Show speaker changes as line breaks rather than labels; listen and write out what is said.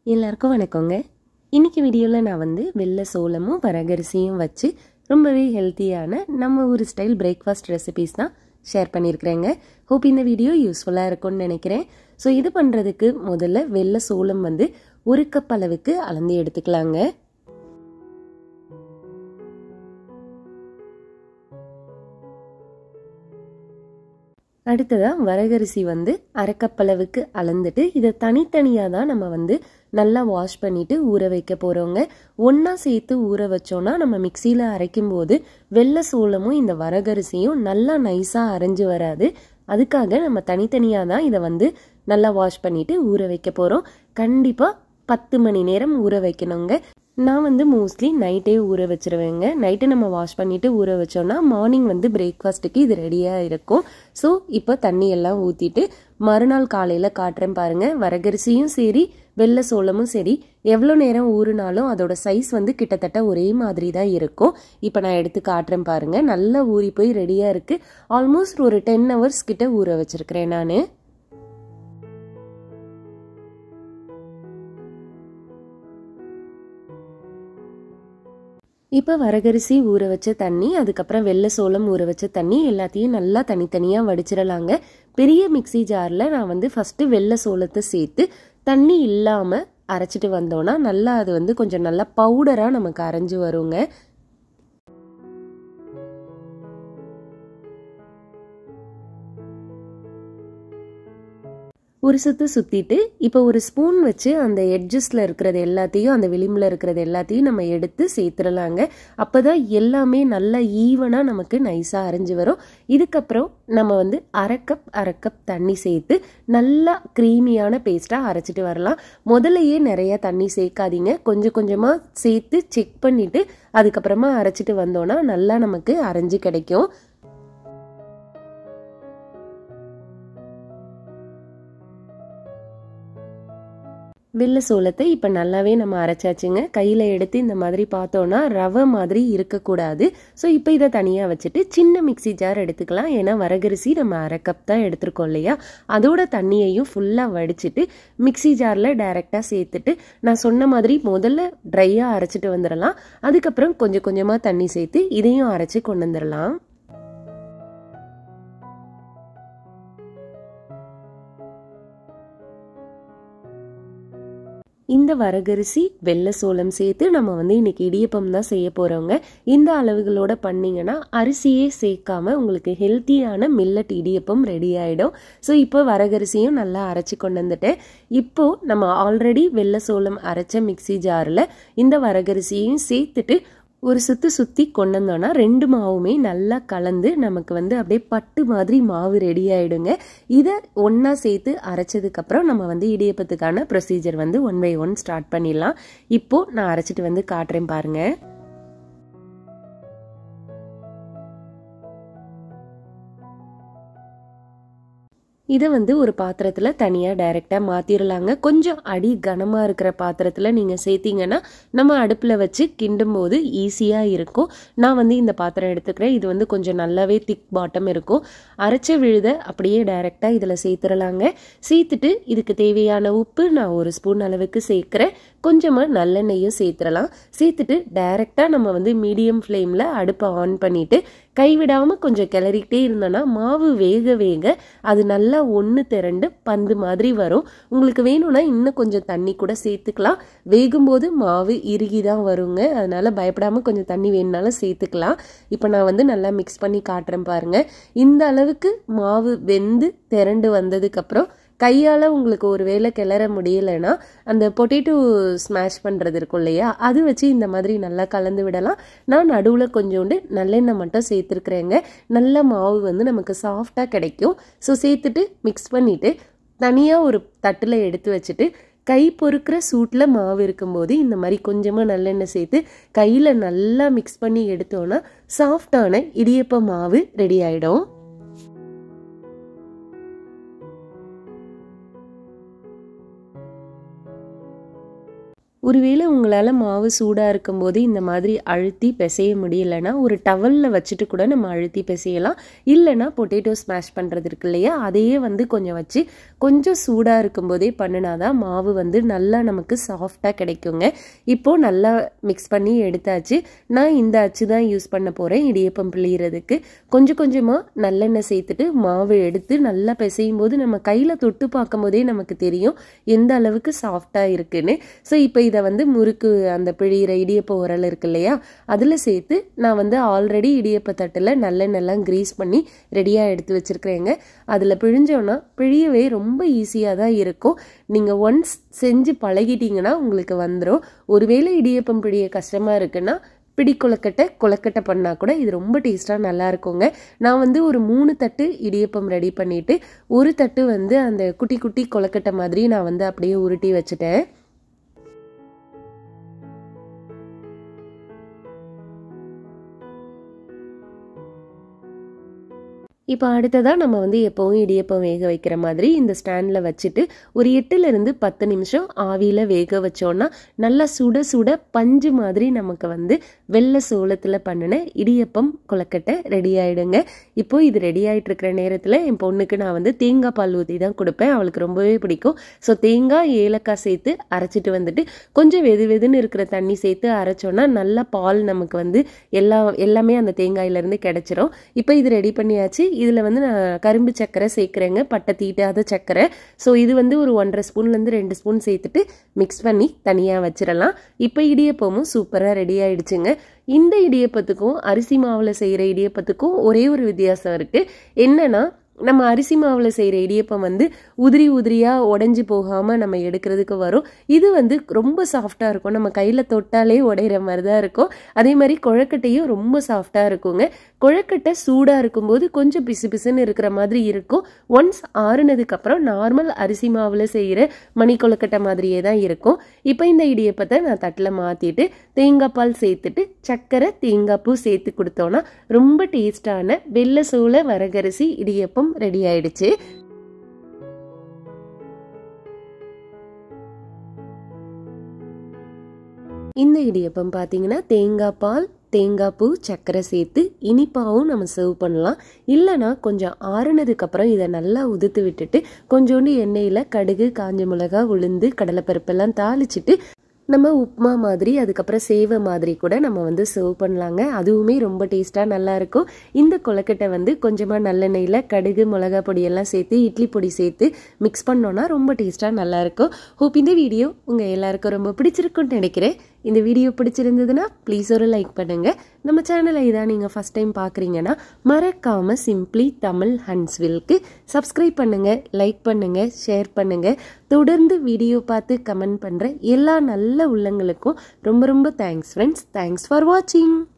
எல்லாருக்கும் வணக்கங்க. இன்னைக்கு வீடியோவில் நான் வந்து வெள்ளை சோளமும் வரகரிசியும் வச்சு ரொம்பவே ஹெல்த்தியான நம்ம ஒரு ஸ்டைல் பிரேக்ஃபாஸ்ட் ரெசிபீஸ் தான் ஷேர் பண்ணியிருக்கிறேங்க. ஹோப் இந்த வீடியோ யூஸ்ஃபுல்லாக இருக்கும்னு நினைக்கிறேன். ஸோ இது பண்ணுறதுக்கு முதல்ல வெள்ளை சோளம் வந்து 1 கப் அளவுக்கு அளந்து எடுத்துக்கலாங்க. அடுத்ததாக வரகரிசி வந்து 1/2 கப் அளவுக்கு அளந்துட்டு இதை தனித்தனியாக தான் நம்ம வந்து நல்லா வாஷ் பண்ணிவிட்டு ஊற வைக்க போகிறோங்க. ஒன்றா சேர்த்து ஊற வச்சோன்னா நம்ம மிக்சியில் அரைக்கும் போது வெள்ளை சோளமும் இந்த வரகரிசியும் நல்லா நைஸாக அரைஞ்சு வராது. அதுக்காக நம்ம தனித்தனியாக தான் இதை வந்து நல்லா வாஷ் பண்ணிவிட்டு ஊற வைக்க போகிறோம். கண்டிப்பாக 10 மணி நேரம் ஊற வைக்கணுங்க. நான் வந்து மோஸ்ட்லி நைட்டே ஊற வச்சுருவேங்க. நைட்டு நம்ம வாஷ் பண்ணிவிட்டு ஊற வச்சோன்னா மார்னிங் வந்து பிரேக்ஃபாஸ்ட்டுக்கு இது ரெடியாக இருக்கும். ஸோ இப்போ தண்ணி எல்லாம் ஊற்றிட்டு மறுநாள் காலையில் காட்டுறேன் பாருங்கள். வரகரிசியும் சரி வெள்ளை சோளமும் சரி எவ்வளோ நேரம் ஊறினாலும் அதோட சைஸ் வந்து கிட்டத்தட்ட ஒரே மாதிரி தான் இருக்கும். இப்போ நான் எடுத்து காட்டுறேன் பாருங்கள். நல்லா ஊறி போய் ரெடியாக இருக்குது. ஆல்மோஸ்ட் ஒரு 10 hours கிட்ட ஊற வச்சுருக்கிறேன் நான். இப்போ வரகரிசி ஊற வச்ச தண்ணி, அதுக்கப்புறம் வெள்ளை சோளம் ஊற வச்ச தண்ணி எல்லாத்தையும் நல்லா தனித்தனியாக வடிச்சிடலாங்க. பெரிய மிக்சி ஜாரில் நான் வந்து ஃபஸ்ட்டு வெள்ளை சோளத்தை சேர்த்து தண்ணி இல்லாமல் அரைச்சிட்டு வந்தோன்னா நல்லா அது வந்து கொஞ்சம் நல்லா பவுடராக நமக்கு அரைஞ்சு வருங்க. ஒரு சுற்றிட்டு இப்போ ஒரு ஸ்பூன் வச்சு அந்த எட்ஜஸில் இருக்கிறது எல்லாத்தையும் அந்த விளிம்பில் இருக்கிறது எல்லாத்தையும் நம்ம எடுத்து சேர்த்துடலாங்க. அப்போ தான் எல்லாமே நல்லா ஈவனாக நமக்கு நைஸாக அரைஞ்சி வரும். இதுக்கப்புறம் நம்ம வந்து 1/2 கப் தண்ணி சேர்த்து நல்லா க்ரீமியான பேஸ்ட்டாக அரைச்சிட்டு வரலாம். முதல்லையே நிறையா தண்ணி சேர்க்காதீங்க. கொஞ்சம் கொஞ்சமாக சேர்த்து செக் பண்ணிவிட்டு அதுக்கப்புறமா அரைச்சிட்டு வந்தோன்னா நல்லா நமக்கு அரைஞ்சி கிடைக்கும். வெள்ளை சோளத்தை இப்போ நல்லாவே நம்ம அரைச்சாச்சுங்க. கையில் எடுத்து இந்த மாதிரி பார்த்தோன்னா ரவை மாதிரி இருக்கக்கூடாது. ஸோ இப்போ இதை தனியாக வச்சுட்டு சின்ன மிக்சி ஜார் எடுத்துக்கலாம். ஏன்னா வரகரிசி நம்ம 1/2 கப் தான் எடுத்துருக்கோம் இல்லையா, அதோட தண்ணியையும் ஃபுல்லாக வடிச்சிட்டு மிக்சி ஜாரில் டைரெக்டாக சேர்த்துட்டு நான் சொன்ன மாதிரி முதல்ல ட்ரையாக அரைச்சிட்டு வந்துடலாம். அதுக்கப்புறம் கொஞ்சம் கொஞ்சமாக தண்ணி சேர்த்து இதையும் அரைச்சி கொண்டு வந்துடலாம். இந்த வரகரிசி வெள்ளை சோளம் சேர்த்து நம்ம வந்து இன்னைக்கு இடியப்பம் தான் செய்ய போகிறோங்க. இந்த அளவுகளோட பண்ணிங்கன்னா அரிசியே சேர்க்காம உங்களுக்கு ஹெல்த்தியான மில்லட் இடியப்பம் ரெடி ஆகிடும். ஸோ இப்போ வரகரிசியும் நல்லா அரைச்சி கொண்டு வந்துட்டேன். இப்போது நம்ம ஆல்ரெடி வெள்ளை சோளம் அரைச்ச மிக்சி ஜாரில் இந்த வரகரிசியையும் சேர்த்துட்டு ஒரு சுற்றி கொண்டு வந்தோன்னா 2 மாவுமே நல்லா கலந்து நமக்கு வந்து அப்படியே பட்டு மாதிரி மாவு ரெடி ஆகிடுங்க. இதை ஒன்றா சேர்த்து அரைச்சதுக்கப்புறம் நம்ம வந்து இடியப்பத்துக்கான ப்ரொசீஜர் வந்து 1 by 1 ஸ்டார்ட் பண்ணிடலாம். இப்போது நான் அரைச்சிட்டு வந்து காட்டுறேன் பாருங்கள். இதை வந்து ஒரு பாத்திரத்தில் தனியாக டைரெக்டாக மாற்றிடலாங்க. கொஞ்சம் அடி கனமாக இருக்கிற பாத்திரத்தில் நீங்கள் சேர்த்திங்கன்னா நம்ம அடுப்பில் வச்சு கிண்டும் போது ஈஸியாக இருக்கும். நான் வந்து இந்த பாத்திரம் எடுத்துக்கிறேன். இது வந்து கொஞ்சம் நல்லாவே திக் பாட்டம் இருக்கும். அரைச்ச விழுத அப்படியே டைரெக்டாக இதில் சேர்த்துடலாங்க. சேர்த்துட்டு இதுக்கு தேவையான உப்பு நான் 1 ஸ்பூன் அளவுக்கு சேர்க்குறேன். கொஞ்சமாக நல்லெண்ணெயும் சேர்த்துடலாம். சேர்த்துட்டு டைரெக்டாக நம்ம வந்து மீடியம் ஃப்ளேமில் அடுப்பை ஆன் பண்ணிவிட்டு கைவிடாமல் கொஞ்சம் கிளறிக்கிட்டே இருந்தோன்னா மாவு வேக வேக அது நல்லா ஒன்று திரண்டு பந்து மாதிரி வரும். உங்களுக்கு வேணும்னா இன்னும் கொஞ்சம் தண்ணி கூட சேர்த்துக்கலாம். வேகும்போது மாவு இறுகி தான் வருங்க. அதனால் பயப்படாமல் கொஞ்சம் தண்ணி வேணுனாலும் சேர்த்துக்கலாம். இப்போ நான் வந்து நல்லா மிக்ஸ் பண்ணி காட்டுறேன் பாருங்கள். இந்த அளவுக்கு மாவு வெந்து திரண்டு வந்ததுக்கப்புறம் கையால் உங்களுக்கு ஒரு வேளை கிளற முடியலைன்னா அந்த பொட்டேட்டோ ஸ்மாஷ் பண்ணுறது இருக்கும் இல்லையா, அது வச்சு இந்த மாதிரி நல்லா கலந்து விடலாம். நான் நடுவில் கொஞ்சோண்டு நல்லெண்ணெய் மட்டும் சேர்த்துருக்குறேங்க. நல்ல மாவு வந்து நமக்கு சாஃப்டாக கிடைக்கும். ஸோ சேர்த்துட்டு மிக்ஸ் பண்ணிவிட்டு தனியாக ஒரு தட்டில் எடுத்து வச்சுட்டு கை பொறுக்கிற சூட்டில் மாவு இருக்கும்போது இந்த மாதிரி கொஞ்சமாக நல்லெண்ணெய் சேர்த்து கையில் நல்லா மிக்ஸ் பண்ணி எடுத்தோன்னா சாஃப்டான இடியப்ப மாவு ரெடி ஆகிடும். ஒருவேளை உங்களால் மாவு சூடாக இருக்கும்போது இந்த மாதிரி அழுத்தி பிசைய முடியலைன்னா ஒரு டவலில் வச்சுட்டு கூட நம்ம அழுத்தி பிசையலாம். இல்லைன்னா பொட்டேட்டோ ஸ்மாஷ் பண்ணுறது இருக்கு இல்லையா, அதையே வந்து கொஞ்சம் வச்சு கொஞ்சம் சூடாக இருக்கும்போதே பண்ணினாதான் மாவு வந்து நல்லா நமக்கு சாஃப்டாக கிடைக்குங்க. இப்போது நல்லா மிக்ஸ் பண்ணி எடுத்தாச்சு. நான் இந்த அச்சு தான் யூஸ் பண்ண போகிறேன் இடியப்பம் பிழியறதுக்கு. கொஞ்சம் கொஞ்சமாக நல்லெண்ணெய் சேர்த்துட்டு மாவு எடுத்து நல்லா பிசையும் போது நம்ம கையில் தொட்டு பார்க்கும் போதே நமக்கு தெரியும் எந்த அளவுக்கு சாஃப்டாக இருக்குன்னு. ஸோ இப்போ இதை வந்து முறுக்கு அந்த பிழிகிற இடியப்ப உரல் இருக்கு இல்லையா, அதில் சேர்த்து நான் வந்து ஆல்ரெடி இடியப்ப தட்டில் நல்லெண்ணெல்லாம் கிரீஸ் பண்ணி ரெடியாக எடுத்து வச்சுருக்கிறேங்க. அதில் பிழிஞ்சோன்னா பிழியவே ரொம்ப ஈஸியாக தான் இருக்கும். நீங்கள் ஒன்ஸ் செஞ்சு பழகிட்டீங்கன்னா உங்களுக்கு வந்துடும். ஒருவேளை இடியப்பம் பிழிய கஷ்டமாக இருக்குன்னா பிடி கொலக்கட்டை பண்ணால் கூட இது ரொம்ப டேஸ்ட்டாக நல்லா இருக்குங்க. நான் வந்து ஒரு 3 தட்டு இடியப்பம் ரெடி பண்ணிவிட்டு ஒரு தட்டு வந்து அந்த குட்டி குட்டி கொலக்கட்டை மாதிரி நான் வந்து அப்படியே உருட்டி வச்சுட்டேன். இப்போ அடுத்ததாக நம்ம வந்து எப்போவும் இடியப்பம் வேக வைக்கிற மாதிரி இந்த ஸ்டாண்டில் வச்சுட்டு ஒரு 8லேருந்து 10 நிமிஷம் ஆவியில் வேக வச்சோன்னா நல்லா சுட சுட பஞ்சு மாதிரி நமக்கு வந்து வெள்ளை சோளத்தில் பண்ணின இடியப்பம் கொலக்கட்டை ரெடி ஆகிடுங்க. இப்போ இது ரெடி ஆகிட்டு இருக்கிற நேரத்தில் என் பொண்ணுக்கு நான் வந்து தேங்காய் பால் ஊற்றி தான் கொடுப்பேன். அவளுக்கு ரொம்பவே பிடிக்கும். ஸோ தேங்காய் ஏலக்காய் சேர்த்து அரைச்சிட்டு வந்துட்டு கொஞ்சம் வெதுன்னு இருக்கிற தண்ணி சேர்த்து அரைச்சோன்னா நல்லா பால் நமக்கு வந்து எல்லாமே அந்த தேங்காயிலேருந்து கிடைச்சிரும். இப்போ இது ரெடி பண்ணியாச்சு. இதில் வந்து நான் கரும்பு சர்க்கரை சேர்க்குறேங்க, பட்டை தீட்டாத சர்க்கரை. ஸோ இது வந்து ஒரு 1.5 ஸ்பூன்லேருந்து 2 ஸ்பூன் சேர்த்துட்டு மிக்ஸ் பண்ணி தனியாக வச்சிடலாம். இப்போ இடியப்பமும் சூப்பராக ரெடி ஆயிடுச்சுங்க. இந்த இடியப்பத்துக்கும் அரிசி மாவில் செய்கிற இடியப்பத்துக்கும் ஒரே ஒரு வித்தியாசம் இருக்குது. என்னன்னா, நம்ம அரிசி மாவில் செய்கிற இடியப்பம் வந்து உதிரியாக உடஞ்சி போகாமல் நம்ம எடுக்கிறதுக்கு வரும். இது வந்து ரொம்ப சாஃப்டாக இருக்கும். நம்ம கையில் தொட்டாலே உடையிற மாதிரி தான் இருக்கும். அதே மாதிரி கொழக்கட்டையும் ரொம்ப சாஃப்டாக இருக்குங்க. கொழக்கட்டை சூடாக இருக்கும்போது கொஞ்சம் பிசுன்னு இருக்கிற மாதிரி இருக்கும். ஒன்ஸ் ஆறுனதுக்கப்புறம் நார்மல் அரிசி மாவில் செய்கிற மணி கொழக்கட்டை மாதிரியே தான் இருக்கும். இப்போ இந்த இடியப்பத்தை நான் தட்டில் மாற்றிட்டு தேங்காய் பால் சேர்த்துட்டு சர்க்கரை தேங்காய் பூ சேர்த்து கொடுத்தோன்னா ரொம்ப டேஸ்டான வெள்ளை சோள வரகரிசி இடியப்பம் ரெடி ஆயிடுச்சு. இந்த இடியப்பம் பார்த்தீங்கன்னா தேங்காய் பால் தேங்காய் பூ சர்க்கரை சேர்த்து இனிப்பாகவும் நம்ம சர்வ் பண்ணலாம். இல்லைனா கொஞ்சம் ஆறுனதுக்கப்புறம் இதை நல்லா உதுத்து விட்டுட்டு கொஞ்சோண்டு எண்ணெயில் கடுகு காஞ்ச மிளகா உளுந்து கடலைப்பருப்பெல்லாம் தாளிச்சிட்டு நம்ம உப்புமா மாதிரி அதுக்கப்புறம் சேவை மாதிரி கூட நம்ம வந்து சர்வ் பண்ணலாங்க. அதுவுமே ரொம்ப டேஸ்ட்டாக நல்லாயிருக்கும். இந்த கொலக்கட்டை வந்து கொஞ்சமாக நல்லெண்ணெயில் கடுகு மிளகா பொடியெல்லாம் சேர்த்து இட்லி பொடி சேர்த்து மிக்ஸ் பண்ணோன்னா ரொம்ப டேஸ்ட்டாக நல்லாயிருக்கும். ஹோப் இந்த வீடியோ உங்கள் எல்லாருக்கும் ரொம்ப பிடிச்சிருக்குன்னு நினைக்கிறேன். இந்த வீடியோ பிடிச்சிருந்ததுன்னா ப்ளீஸ் ஒரு லைக் பண்ணுங்கள். நம்ம சேனலை இதான் நீங்கள் ஃபஸ்ட் டைம் பார்க்குறீங்கன்னா மறக்காமல் சிம்பிளி தமிழ் ஹன்ஸ்வில்க்கு சப்ஸ்கிரைப் பண்ணுங்கள், லைக் பண்ணுங்கள், ஷேர் பண்ணுங்கள். தொடர்ந்து வீடியோ பார்த்து கமெண்ட் பண்ணுற எல்லா நல்ல உள்ளங்களுக்கும் ரொம்ப ரொம்ப தேங்க்ஸ் ஃப்ரெண்ட்ஸ். தேங்க்ஸ் ஃபார் வாட்சிங்.